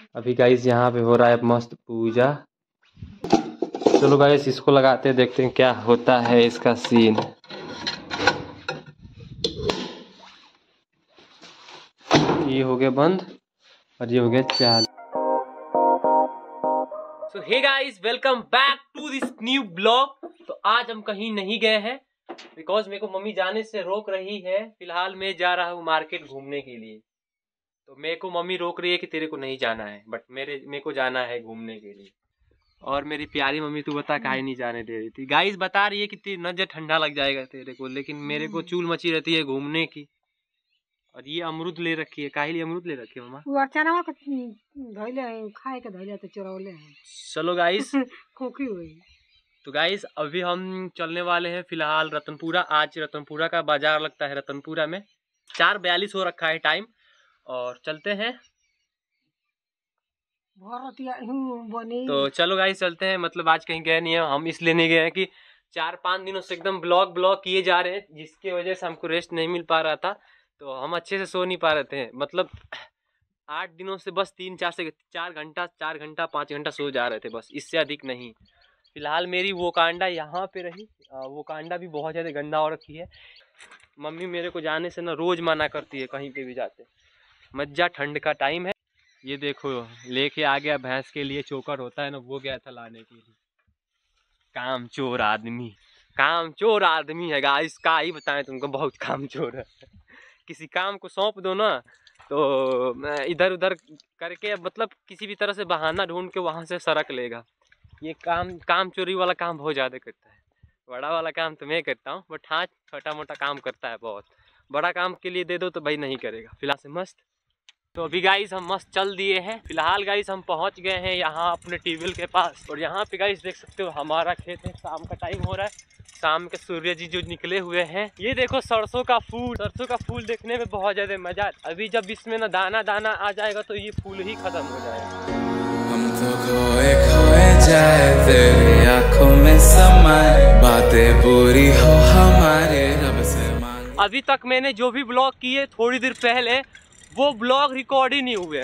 अभी गाइस यहाँ पे हो रहा है मस्त पूजा। चलो गाइस इसको लगाते हैं, देखते हैं क्या होता है इसका सीन। ये हो गया बंद और ये हो गया चालू। So hey guys, welcome back to this new blog. तो आज हम कहीं नहीं गए हैं बिकॉज मेरे को मम्मी जाने से रोक रही है। फिलहाल मैं जा रहा हूँ मार्केट घूमने के लिए। तो मेरे को मम्मी रोक रही है कि तेरे को नहीं जाना है, बट मेरे को जाना है घूमने के लिए। और मेरी प्यारी मम्मी तू बता काहे नहीं जाने दे रही थी। गाइस बता रही है कि नजर ठंडा लग जाएगा तेरे को, लेकिन मेरे को चूल मची रहती है घूमने की। और ये अमरूद ले रखी है, काहे लिए अमरूद ले रखी है मम्मा? चलो गाइस तो गाइस अभी हम चलने वाले हैं फिलहाल रतनपुरा। आज रतनपुरा का बाजार लगता है रतनपुरा में। 4:42 हो रखा है टाइम और चलते हैं। तो चलो गाइस चलते हैं। मतलब आज कहीं गए नहीं है हम, इसलिए नहीं गए हैं कि 4-5 दिनों से एकदम ब्लॉग किए जा रहे हैं, जिसकी वजह से हमको रेस्ट नहीं मिल पा रहा था। तो हम अच्छे से सो नहीं पा रहे थे। मतलब 8 दिनों से बस 4 घंटा 5 घंटा सो जा रहे थे, बस इससे अधिक नहीं। फिलहाल मेरी वो कांडा यहाँ पे रही। वो कांडा भी बहुत ज़्यादा गंदा हो रखी है। मम्मी मेरे को जाने से ना रोज़ मना करती है कहीं पे भी जाते। मज्जा ठंड का टाइम है। ये देखो लेके आ गया भैंस के लिए चोकर होता है ना, वो गया था लाने के लिए। कामचोर आदमी है गाइस, का ही बताएं तुमको, बहुत कामचोर है। किसी काम को सौंप दो ना तो इधर उधर करके मतलब किसी भी तरह से बहाना ढूंढ के वहाँ से सरक लेगा। ये काम चोरी वाला काम बहुत ज़्यादा करता है। बड़ा वाला काम तो मैं करता हूँ, बट हाँ छोटा मोटा काम करता है बहुत। बड़ा काम के लिए दे दो तो भाई नहीं करेगा। फिलहाल से मस्त। तो अभी गाइस हम मस्त चल दिए हैं। फिलहाल गाइस हम पहुंच गए हैं यहाँ अपने ट्यूबवेल के पास। और यहाँ पे गाइस देख सकते हो हमारा खेत है। शाम का टाइम हो रहा है, शाम के सूर्य जी जो निकले हुए हैं। ये देखो सरसों का फूल देखने में बहुत ज्यादा मजा है। अभी जब इसमें ना दाना आ जाएगा तो ये फूल ही खत्म हो जाएगा। हम तो खोए जाए तेरी आंखों में समाए, बातें पूरी हो हमारे रब से मांगे। अभी तक मैंने जो भी ब्लॉग किए थोड़ी देर पहले, वो ब्लॉग रिकॉर्ड ही नहीं हुए।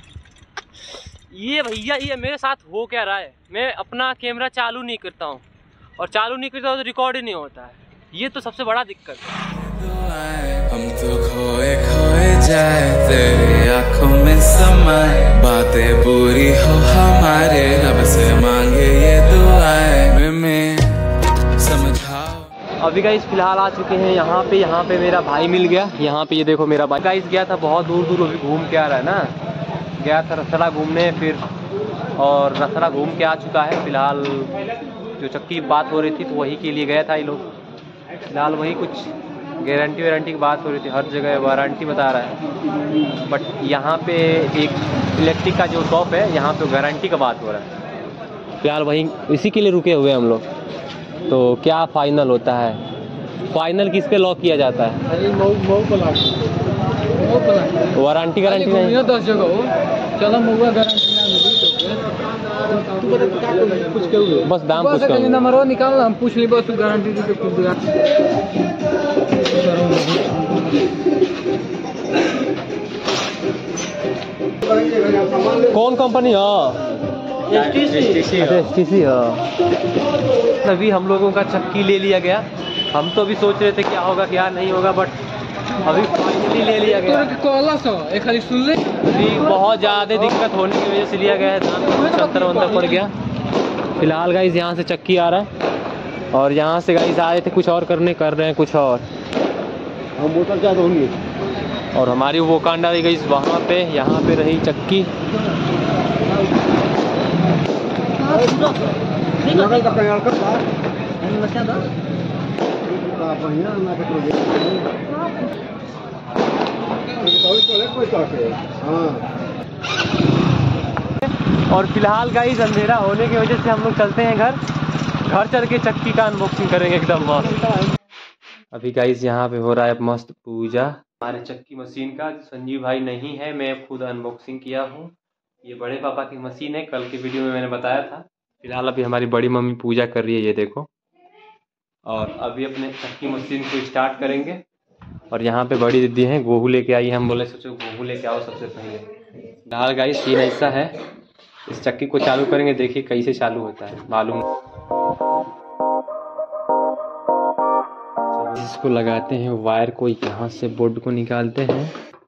ये भैया ये मेरे साथ हो क्या रहा है? मैं अपना कैमरा चालू नहीं करता हूँ और चालू नहीं करता हूँ तो रिकॉर्ड ही नहीं होता है। ये तो सबसे बड़ा दिक्कत है। हम तो खोए जाए तेरी आंखों में समाए, बातें पूरी हो हमारे रब से मांगे ये दुआएं में समझाओ। अभी गाइस फिलहाल आ चुके हैं यहाँ पे मेरा भाई मिल गया। यहाँ पे ये देखो मेरा भाई गाइस गया था बहुत दूर अभी घूम के आ रहा है ना। गया था रसड़ा घूमने फिर, और रसड़ा घूम के आ चुका है। फिलहाल जो चक्की की बात हो रही थी तो वही के लिए गया था ये लोग। फिलहाल वही कुछ गारंटी की बात हो रही थी। हर जगह वारंटी बता रहा है, बट यहाँ पे एक इलेक्ट्रिक का जो शॉप है यहाँ पे गारंटी का बात हो रहा है। फिलहाल वही इसी के लिए रुके हुए हैं हम लोग। तो क्या फाइनल होता है? फाइनल किस पे लॉक किया जाता है? वारंटी गारंटी नहीं। 10 जगह हो चलो महुआ गारंटी बस दाम पूछ के नंबर निकाल, हम पूछ ली बस गारंटी दी तो कौन कंपनी है? STC है। अभी हम लोगों का चक्की ले लिया गया। हम तो अभी सोच रहे थे क्या होगा क्या नहीं होगा, बट अभी फाइनली ले लिया गया। अभी बहुत ज़्यादा दिक्कत होने की वजह से लिया गया है। दाम कुछ अंतर पड़ गया। फिलहाल गाइस यहाँ से चक्की आ रहा है और यहाँ से गाइस आए थे कुछ और कर रहे हैं कुछ और। हम बोतल क्या होंगे और हमारी वो कांडा रही गई वहाँ पे। यहाँ पे रही चक्की। और फिलहाल गाइस अंधेरा होने की वजह से हम लोग चलते हैं घर चल के चक्की का अनबॉक्सिंग करेंगे एकदम मस्त। अभी गाइस यहाँ पे हो रहा है मस्त पूजा हमारे चक्की मशीन का। संजीव भाई नहीं है, मैं खुद अनबॉक्सिंग किया हूँ। ये बड़े पापा की मशीन है, कल की वीडियो में मैंने बताया था। फिलहाल अभी हमारी बड़ी मम्मी पूजा कर रही है, ये देखो। और अभी अपने चक्की मशीन को स्टार्ट करेंगे। और यहाँ पे बड़ी दीदी हैं, गोहू लेके आई है। हम बोले सोचो गोहू लेके आओ सबसे पहले। फिलहाल गाइस सीन ऐसा है, इस चक्की को चालू करेंगे, देखिए कैसे चालू होता है मालूम। इसको लगाते हैं वायर को, यहाँ से बोर्ड को निकालते हैं।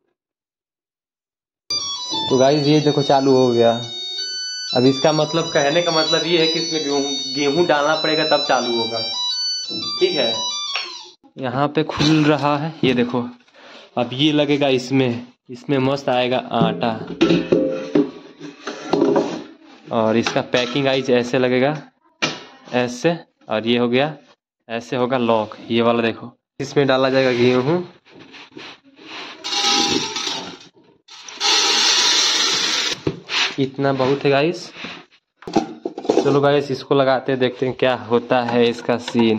तो गाइस ये देखो चालू हो गया। अब इसका मतलब, कहने का मतलब ये है कि इसमें गेहूं डालना पड़ेगा तब चालू होगा, ठीक है। यहाँ पे खुल रहा है, ये देखो। अब ये लगेगा इसमें मस्त आएगा आटा, और इसका पैकिंग गाइस ऐसे लगेगा, ऐसे। और ये हो गया, ऐसे होगा लॉक, ये वाला देखो। इसमें डाला जाएगा गेहूं। इतना बहुत है गाइस। चलो गाइस इसको लगाते हैं, देखते हैं क्या होता है इसका सीन।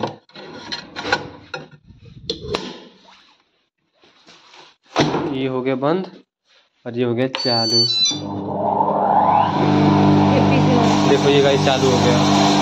ये हो गया बंद और ये हो गया चालू। देखो ये गाइस चालू हो गया।